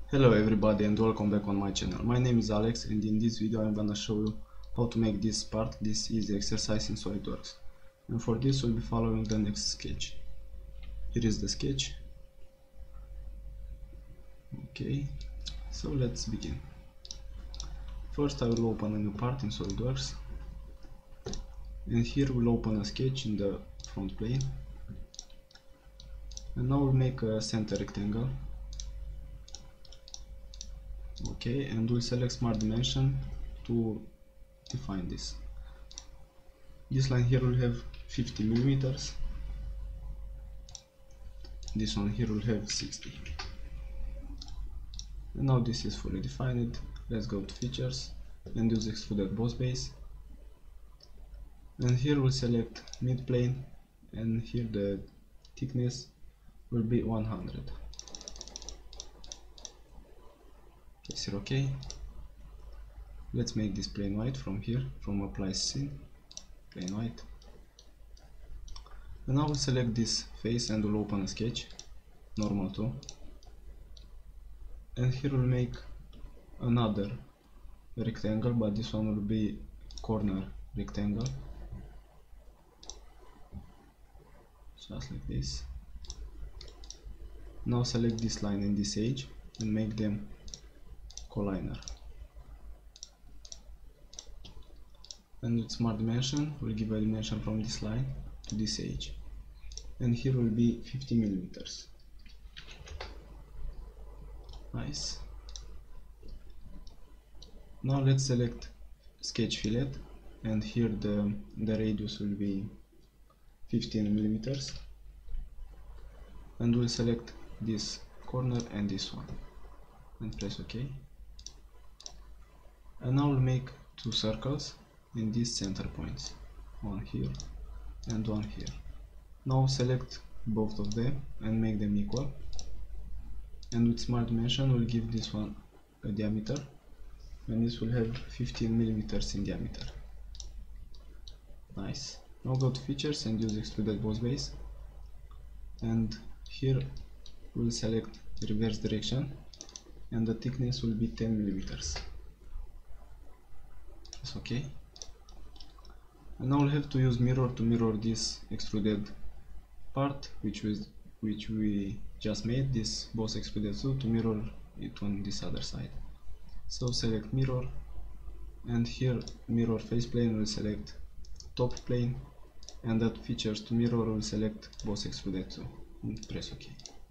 Hello everybody and welcome back on my channel. My name is Alex and in this video I'm gonna show you how to make this part, this easy exercise in SolidWorks. And for this we'll be following the next sketch. Here is the sketch. Okay, so let's begin. First I will open a new part in SolidWorks. And here we'll open a sketch in the front plane. And now we'll make a center rectangle. Okay, and we'll select Smart Dimension to define this. This line here will have 50 millimeters. This one here will have 60. And now this is fully defined. Let's go to Features and use Extruded Boss Base. And here we'll select Midplane, and here the thickness will be 100. Press OK. Let's make this plain white from here, from Apply Scene, plain white. And now we'll select this face and we'll open a sketch, normal 2. And here we'll make another rectangle, but this one will be corner rectangle. Just like this. Now select this line and this edge and make them collinear. And with Smart Dimension we'll give a dimension from this line to this edge, and here will be 50 millimeters. Nice. Now let's select Sketch Fillet, and here the radius will be 15 millimeters, and we'll select this corner and this one and press OK. And now we'll make two circles in these center points, one here and one here. Now select both of them and make them equal, and with Smart Dimension we'll give this one a diameter, and this will have 15 millimeters in diameter. Nice. Now go to Features and use Extruded Boss Base, and here we'll select Reverse Direction, and the thickness will be 10 millimeters. That's okay. And now we'll have to use mirror to mirror this extruded part which we just made, this Boss Extruded 2, to mirror it on this other side. So select mirror, and here mirror face plane will select top plane, and at Features to mirror will select Boss Extruded 2 and press OK.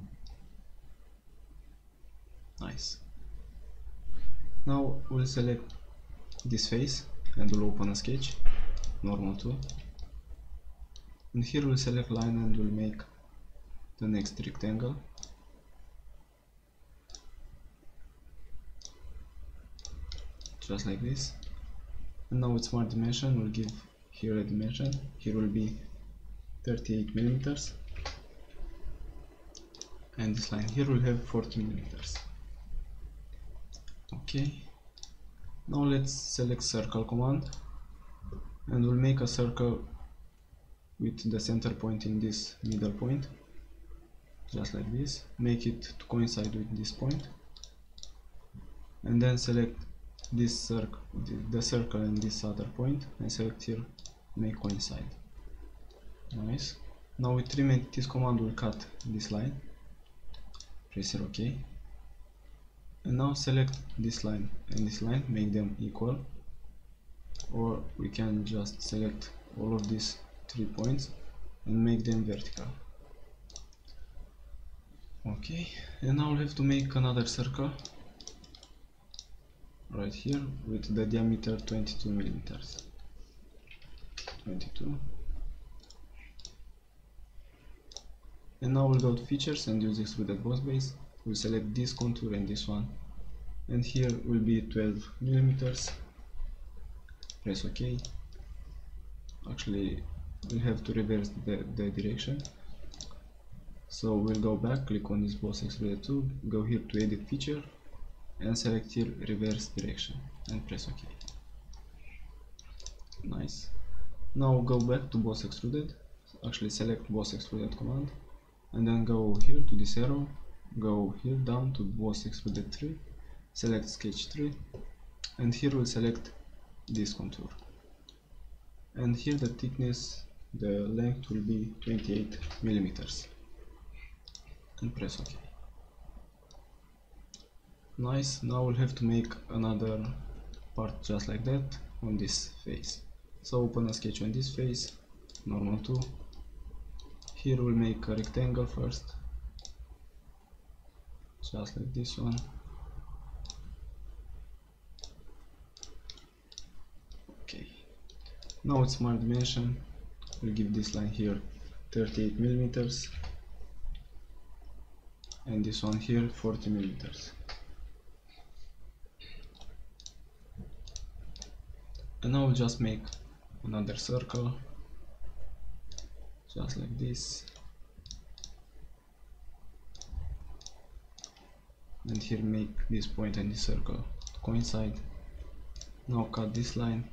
Nice. Now we'll select this face and we'll open a sketch, normal 2, and here we'll select line and we'll make the next rectangle. Just like this. And now with Smart Dimension we'll give here a dimension. Here will be 38 millimeters, and this line here will have 40 millimeters. Okay. Now let's select Circle command, and we'll make a circle with the center point in this middle point, just like this. Make it to coincide with this point, and then select this circle, the circle and this other point, and select here make coincide. Nice. Now with Trim Entities command we'll cut this line, press here OK. And now select this line and this line, make them equal, or we can just select all of these 3 points and make them vertical. Okay, and now we'll have to make another circle right here with the diameter 22 millimeters. 22. And now we'll go to Features and use Extruded Boss Base. We'll select this contour and this one, and here will be 12 millimeters. Press OK. Actually we'll have to reverse the direction, so we'll go back, click on this Boss Extruded 2, go here to Edit Feature and select here Reverse Direction and press OK. Nice. Now go back to Boss Extruded, actually select Boss Extruded command, and then go here to this arrow, go here down to boss extruded 3, select sketch 3, and here we'll select this contour. And here the thickness, the length will be 28 millimeters. And press OK. Nice, now we'll have to make another part just like that on this face. So open a sketch on this face, normal 2. Here we'll make a rectangle first, just like this one. Okay, now it's smart dimension. We'll give this line here 38 millimeters and this one here 40 millimeters. And now we'll just make another circle, just like this. And here make this point and this circle to coincide. Now cut this line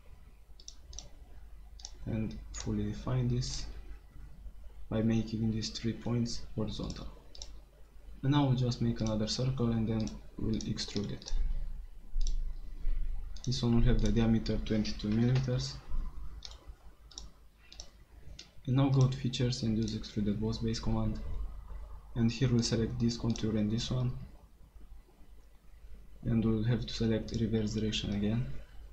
and fully define this by making these 3 points horizontal. And now we'll just make another circle and then we'll extrude it. This one will have the diameter 22 millimeters. And now go to features and use extruded boss base command. And here we'll select this contour and this one. And we'll have to select reverse direction again.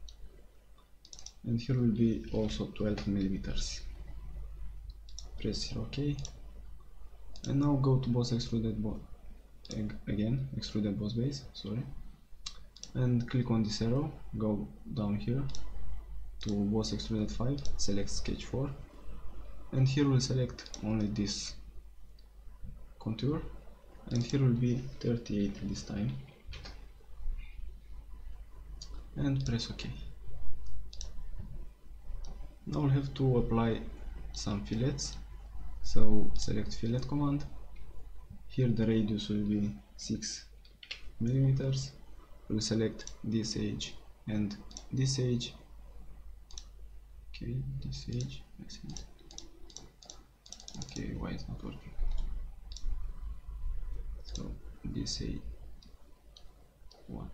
And here will be also 12 millimeters. Press here OK. And now go to boss extruded extruded boss base, sorry. And click on this arrow, go down here to boss extruded 5, select sketch 4, and here we'll select only this contour, and here will be 38 this time, and press OK. Now we'll have to apply some fillets, so select fillet command. Here the radius will be 6 millimeters. We'll select this edge and this edge. Okay, this edge. Okay, why it's not working? So this edge. What?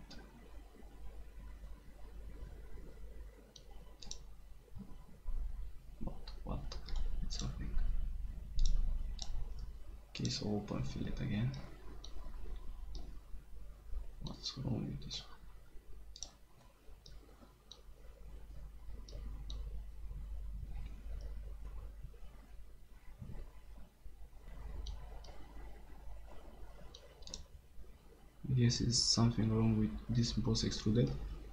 What? It's happening. Okay, so open fillet again. What's wrong with this one? I guess there's something wrong with this boss extruded.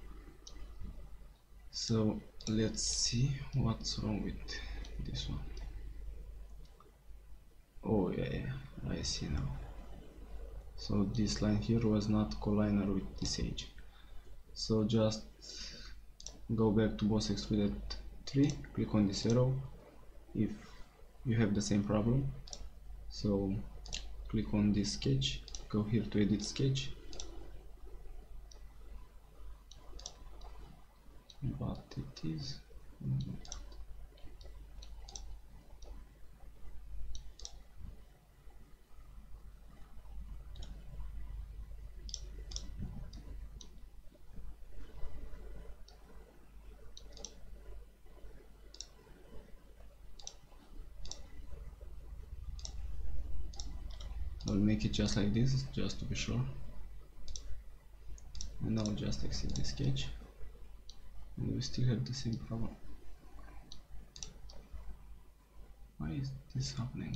So let's see what's wrong with this one. Oh yeah, I see now. So this line here was not collinear with this edge. So just go back to boss extruded 3, click on this arrow if you have the same problem. So click on this sketch, go here to edit sketch, but it is I'll make it just like this, just to be sure. And now just exit the sketch. And we still have the same problem. Why is this happening?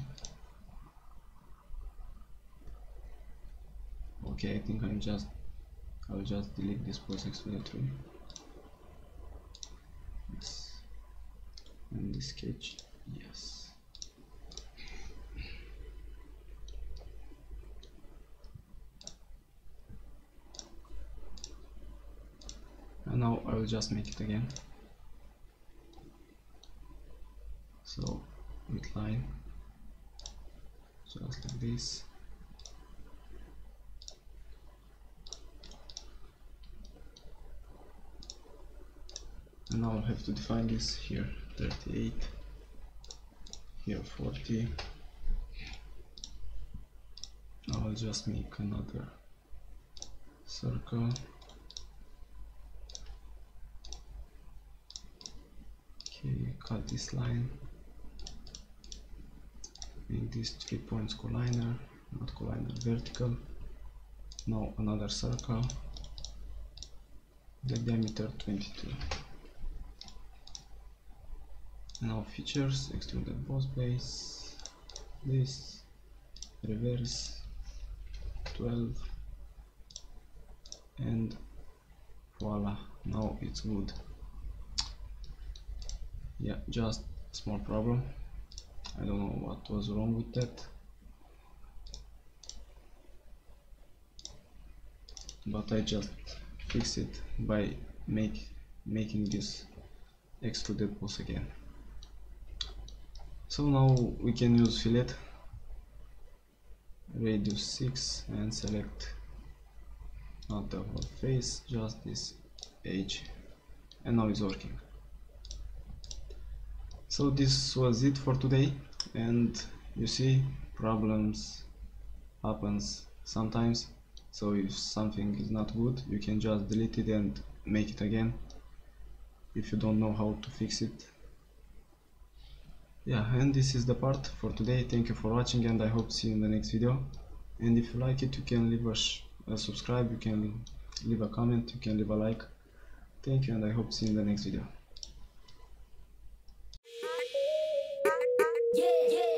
Okay, I think I'll just delete this boss extruded 3. Yes. And the sketch, yes. And now I will just make it again. So with line, just like this. And now I'll have to define this here 38, here 40. I'll just make another circle. Okay, cut this line, make these 3 points collinear, not collinear, vertical. Now another circle, the diameter 22. Now features, extruded boss base, this, reverse, 12, and voila, now it's good. Yeah, just a small problem. I don't know what was wrong with that, but I just fix it by making this extruded boss again. So now we can use fillet, radius 6, and select not the whole face, just this edge, and now it's working. So this was it for today, and you see, problems happens sometimes. So if something is not good, you can just delete it and make it again if you don't know how to fix it. Yeah, and this is the part for today. Thank you for watching, and I hope to see you in the next video. And if you like it, you can leave a subscribe, you can leave a comment, you can leave a like. Thank you, and I hope to see you in the next video. Yeah, yeah.